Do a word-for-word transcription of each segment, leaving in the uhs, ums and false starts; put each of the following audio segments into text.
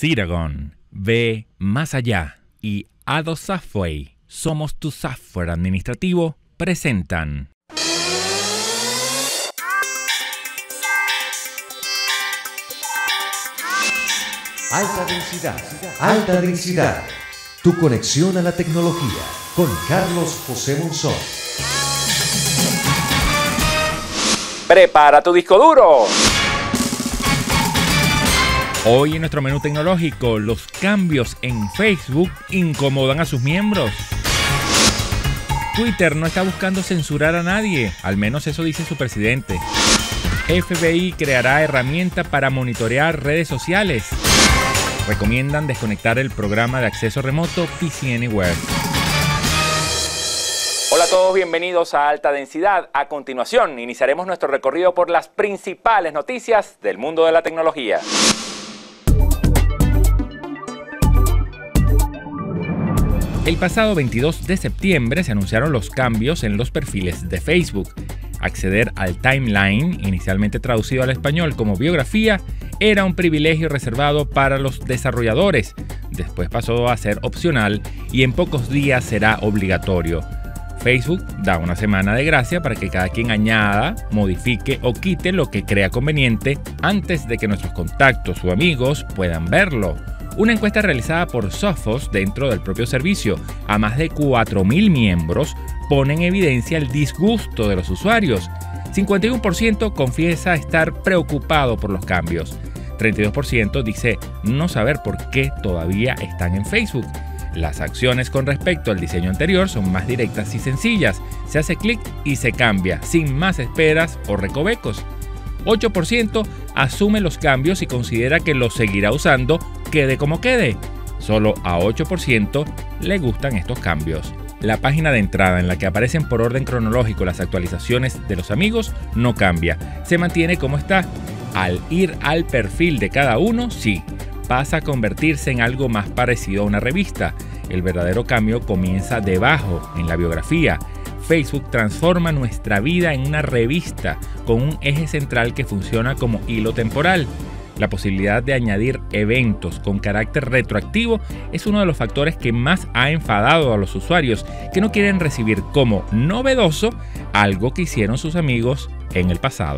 Ceragon, ve más allá, y Ado Software, somos tu software administrativo, presentan. Alta densidad, alta densidad. Tu conexión a la tecnología con Carlos José Monzón. ¡Prepara tu disco duro! Hoy en nuestro menú tecnológico, los cambios en Facebook incomodan a sus miembros. Twitter no está buscando censurar a nadie, al menos eso dice su presidente. F B I creará herramienta para monitorear redes sociales. Recomiendan desconectar el programa de acceso remoto P C Anywhere. Hola a todos, bienvenidos a Alta Densidad. A continuación, iniciaremos nuestro recorrido por las principales noticias del mundo de la tecnología. El pasado veintidós de septiembre se anunciaron los cambios en los perfiles de Facebook. Acceder al timeline, inicialmente traducido al español como biografía, era un privilegio reservado para los desarrolladores. Después pasó a ser opcional y en pocos días será obligatorio. Facebook da una semana de gracia para que cada quien añada, modifique o quite lo que crea conveniente antes de que nuestros contactos o amigos puedan verlo. Una encuesta realizada por Sophos dentro del propio servicio a más de cuatro mil miembros pone en evidencia el disgusto de los usuarios. cincuenta y uno por ciento confiesa estar preocupado por los cambios. treinta y dos por ciento dice no saber por qué todavía están en Facebook. Las acciones con respecto al diseño anterior son más directas y sencillas. Se hace clic y se cambia, sin más esperas o recovecos. ocho por ciento asume los cambios y considera que los seguirá usando, quede como quede. Solo a ocho por ciento le gustan estos cambios. La página de entrada en la que aparecen por orden cronológico las actualizaciones de los amigos no cambia, se mantiene como está. Al ir al perfil de cada uno, sí, pasa a convertirse en algo más parecido a una revista. El verdadero cambio comienza debajo, en la biografía. Facebook transforma nuestra vida en una revista con un eje central que funciona como hilo temporal. La posibilidad de añadir eventos con carácter retroactivo es uno de los factores que más ha enfadado a los usuarios que no quieren recibir como novedoso algo que hicieron sus amigos en el pasado.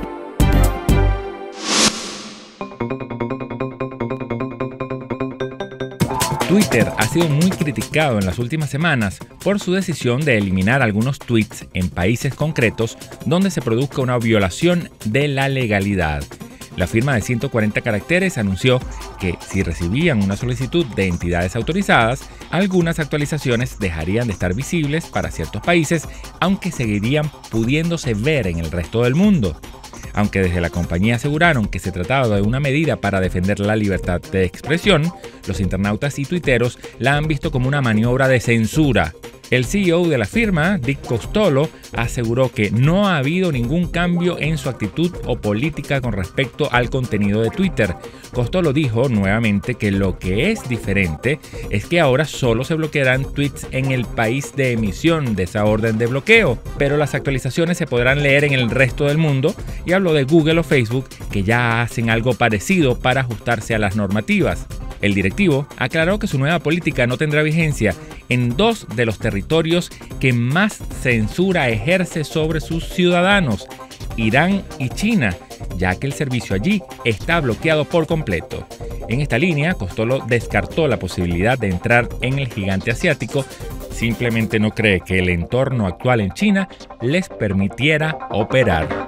Twitter ha sido muy criticado en las últimas semanas por su decisión de eliminar algunos tweets en países concretos donde se produzca una violación de la legalidad. La firma de ciento cuarenta caracteres anunció que si recibían una solicitud de entidades autorizadas, algunas actualizaciones dejarían de estar visibles para ciertos países, aunque seguirían pudiéndose ver en el resto del mundo. Aunque desde la compañía aseguraron que se trataba de una medida para defender la libertad de expresión, los internautas y tuiteros la han visto como una maniobra de censura. El C E O de la firma, Dick Costolo, aseguró que no ha habido ningún cambio en su actitud o política con respecto al contenido de Twitter. Costolo dijo nuevamente que lo que es diferente es que ahora solo se bloquearán tweets en el país de emisión de esa orden de bloqueo, pero las actualizaciones se podrán leer en el resto del mundo, y habló de Google o Facebook que ya hacen algo parecido para ajustarse a las normativas. El directivo aclaró que su nueva política no tendrá vigencia en dos de los territorios que más censura ejerce sobre sus ciudadanos, Irán y China, ya que el servicio allí está bloqueado por completo. En esta línea, Costolo descartó la posibilidad de entrar en el gigante asiático, simplemente no cree que el entorno actual en China les permitiera operar.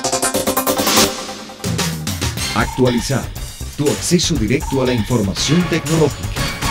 Actualizar. Tu acceso directo a la información tecnológica.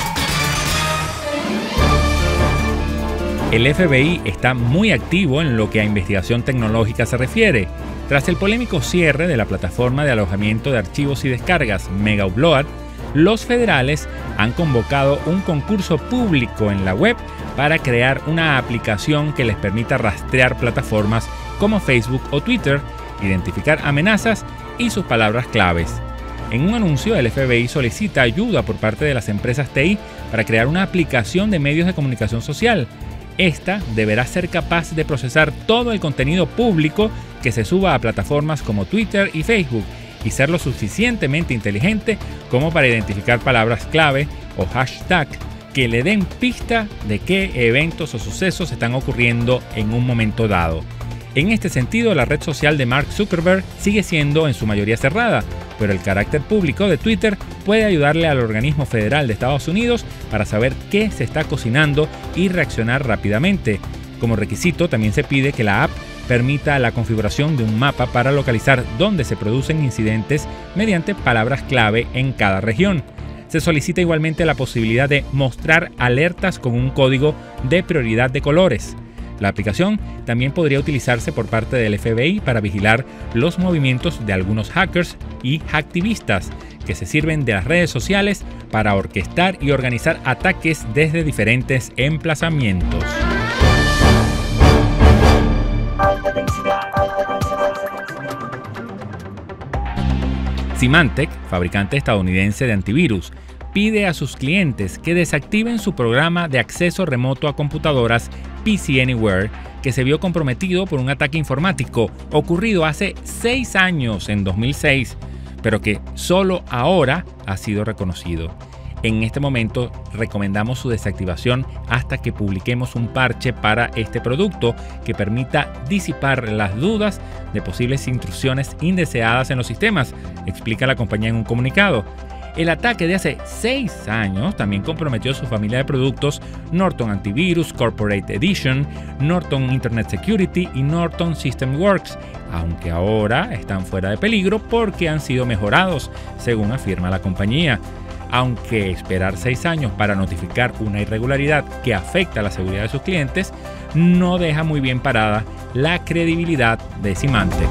El F B I está muy activo en lo que a investigación tecnológica se refiere. Tras el polémico cierre de la plataforma de alojamiento de archivos y descargas Megaupload, los federales han convocado un concurso público en la web para crear una aplicación que les permita rastrear plataformas como Facebook o Twitter, identificar amenazas y sus palabras claves. En un anuncio, el F B I solicita ayuda por parte de las empresas T I para crear una aplicación de medios de comunicación social. Esta deberá ser capaz de procesar todo el contenido público que se suba a plataformas como Twitter y Facebook y ser lo suficientemente inteligente como para identificar palabras clave o hashtag que le den pista de qué eventos o sucesos están ocurriendo en un momento dado. En este sentido, la red social de Mark Zuckerberg sigue siendo en su mayoría cerrada, pero el carácter público de Twitter puede ayudarle al organismo federal de Estados Unidos para saber qué se está cocinando y reaccionar rápidamente. Como requisito, también se pide que la app permita la configuración de un mapa para localizar dónde se producen incidentes mediante palabras clave en cada región. Se solicita igualmente la posibilidad de mostrar alertas con un código de prioridad de colores. La aplicación también podría utilizarse por parte del F B I para vigilar los movimientos de algunos hackers y hacktivistas que se sirven de las redes sociales para orquestar y organizar ataques desde diferentes emplazamientos. Symantec, fabricante estadounidense de antivirus, pide a sus clientes que desactiven su programa de acceso remoto a computadoras P C Anywhere, que se vio comprometido por un ataque informático ocurrido hace seis años, en dos mil seis, pero que solo ahora ha sido reconocido. En este momento recomendamos su desactivación hasta que publiquemos un parche para este producto que permita disipar las dudas de posibles intrusiones indeseadas en los sistemas, explica la compañía en un comunicado. El ataque de hace seis años también comprometió su familia de productos Norton Antivirus Corporate Edition, Norton Internet Security y Norton System Works, aunque ahora están fuera de peligro porque han sido mejorados, según afirma la compañía. Aunque esperar seis años para notificar una irregularidad que afecta a la seguridad de sus clientes no deja muy bien parada la credibilidad de Symantec.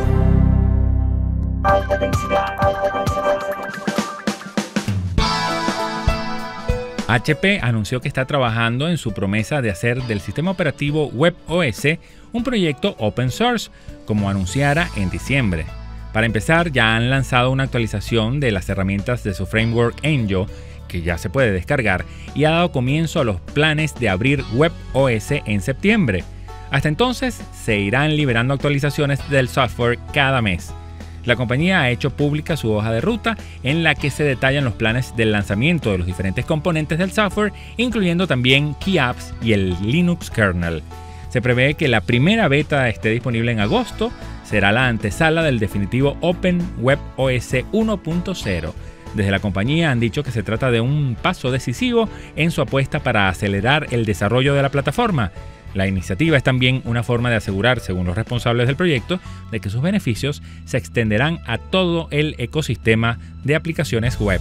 H P anunció que está trabajando en su promesa de hacer del sistema operativo WebOS un proyecto open source, como anunciara en diciembre. Para empezar, ya han lanzado una actualización de las herramientas de su framework Angel, que ya se puede descargar, y ha dado comienzo a los planes de abrir WebOS en septiembre. Hasta entonces, se irán liberando actualizaciones del software cada mes. La compañía ha hecho pública su hoja de ruta en la que se detallan los planes del lanzamiento de los diferentes componentes del software, incluyendo también Key Apps y el Linux kernel. Se prevé que la primera beta esté disponible en agosto, será la antesala del definitivo Open WebOS uno punto cero. Desde la compañía han dicho que se trata de un paso decisivo en su apuesta para acelerar el desarrollo de la plataforma. La iniciativa es también una forma de asegurar, según los responsables del proyecto, de que sus beneficios se extenderán a todo el ecosistema de aplicaciones web.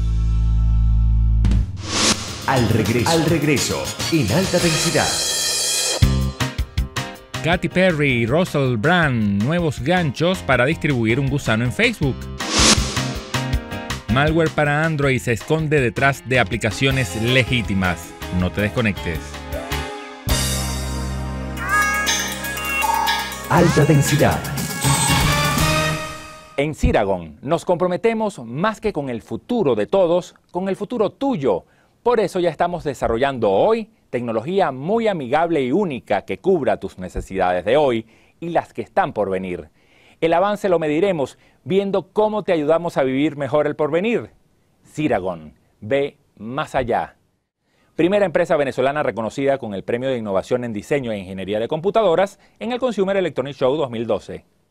Al regreso, al regreso, en alta densidad. Katy Perry y Russell Brand, nuevos ganchos para distribuir un gusano en Facebook. Malware para Android se esconde detrás de aplicaciones legítimas. No te desconectes. Alta densidad. En Ceragon nos comprometemos más que con el futuro de todos, con el futuro tuyo. Por eso ya estamos desarrollando hoy tecnología muy amigable y única que cubra tus necesidades de hoy y las que están por venir. El avance lo mediremos viendo cómo te ayudamos a vivir mejor el porvenir. Ceragon, ve más allá. Primera empresa venezolana reconocida con el Premio de Innovación en Diseño e Ingeniería de Computadoras en el Consumer Electronics Show dos mil doce.